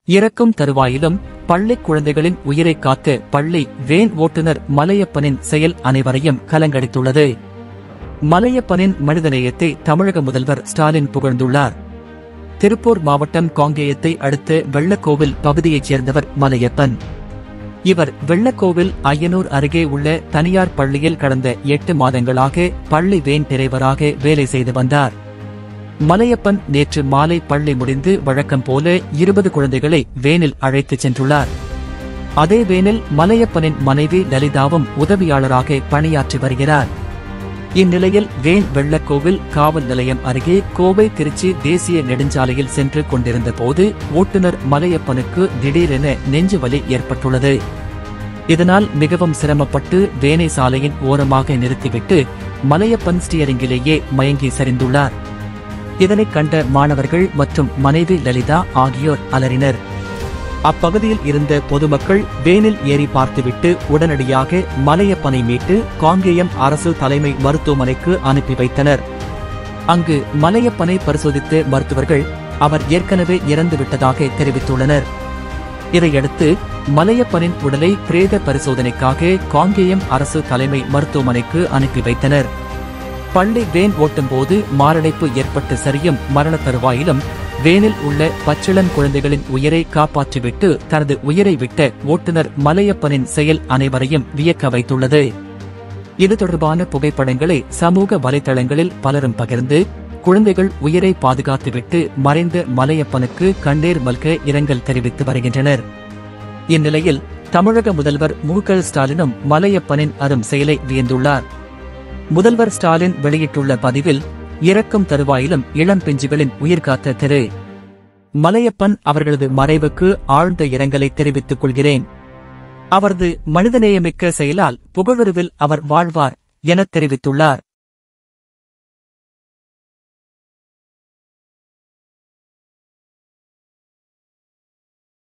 இறக்கும் தருவாயிலும் பள்ளிக் குழந்தைகளின் உயிரை காத்த பள்ளி வேன் ஓட்டுநர் மலையப்பனின் செயல் அனைவரையும் கலங்கடித்துள்ளது. மலையப்பனின் மனிதநேயத்தை தமிழக முதல்வர் ஸ்டாலின் புகழ்ந்துள்ளார். திருப்பூர் மாவட்டம் காங்கேயத்தை அடுத்த வெள்ளக்கோவில் பகுதியைச் சேர்ந்தவர் மலையப்பன். இவர் வெள்ளக்கோவில் அய்யனூர் அருகே உள்ள தனியார் பள்ளியில் கடந்த 8 மாதங்களாக பள்ளி வேன் டிரைவராக வேலை செய்து வந்தார். மலையப்பன் நேற்று மாலை பள்ளி முடிந்து வழக்கம் போல 20 குழந்தைகளை வேனில் அழைத்துச் சென்றுள்ளார். அதே வேனில் மலையப்பனின் மனைவி லலிதாவும் உதவியாளராக பணியாற்றி வருகிறார். இந்நிலையில் வேன் வெள்ளக்கோவில் காவல் நிலையம் அருகே கோவை திருச்சி தேசிய நெடுஞ்சாலையில் சென்று கொண்டிருந்த போது ஓட்டுநர் மலையப்பனுக்கு திடீரென நெஞ்சுவலி ஏற்பட்டுள்ளது. இதனால் மிகவும் சிரமப்பட்டு வேனை சாலையின் ஓரமாக நிறுத்திவிட்டு மலையப்பன் ஸ்டியரிங்கிலேயே மயங்கி சரிந்துள்ளார். இதனைக் கண்ட மாணவர்கள் மற்றும் மனைவி லலிதா ஆகியோர் அலறினர். அப்பகுதியில் இருந்த பொதுமக்கள் வேனில் ஏறி பார்த்துவிட்டு உடனடியாக மலையப்பனை மீட்டு காங்கேயம் அரசு தலைமை மருத்துவமனைக்கு அனுப்பி வைத்தனர். அங்கு மலையப்பனை பரிசோதித்த மருத்துவர்கள் அவர் ஏற்கனவே இறந்துவிட்டதாக தெரிவித்துள்ளனர். இதையடுத்து மலையப்பனின் உடலை பிரேத பரிசோதனைக்காக காங்கேயம் அரசு தலைமை மருத்துவமனைக்கு அனுப்பி வைத்தனர். பள்ளி வேன் ஓட்டும்போது மாரடைப்பு ஏற்பட்டு சரியும் மரண தருவாயிலும் வேனில் உள்ள பச்சிளம் குழந்தைகளின் உயிரை காப்பாற்றிவிட்டு தனது உயிரை விட்ட ஓட்டுநர் மலையப்பனின் செயல் அனைவரையும் வியக்க வைத்துள்ளது. இது தொடர்பான புகைப்படங்களை சமூக வலைதளங்களில் பலரும் பகிர்ந்து குழந்தைகள் உயிரை பாதுகாத்துவிட்டு மறைந்த மலையப்பனுக்கு கண்ணீர் மல்க இரங்கல் தெரிவித்து வருகின்றனர். இந்நிலையில் தமிழக முதல்வர் மு.க. ஸ்டாலினும் மலையப்பனின் அரும் செயலை வியந்துள்ளார். முதல்வர் ஸ்டாலின் வெளியிட்டுள்ள பதிவில், இறக்கும் தருவாயிலும் இளம் பிஞ்சுகளின் உயிர்காத்த திரு மலையப்பன் அவர்களது மறைவுக்கு ஆழ்ந்த இரங்கலை தெரிவித்துக் கொள்கிறேன். அவரது மனிதநேயமிக்க செயலால் புகழுருவில் அவர் வாழ்வார் எனத் தெரிவித்துள்ளார்.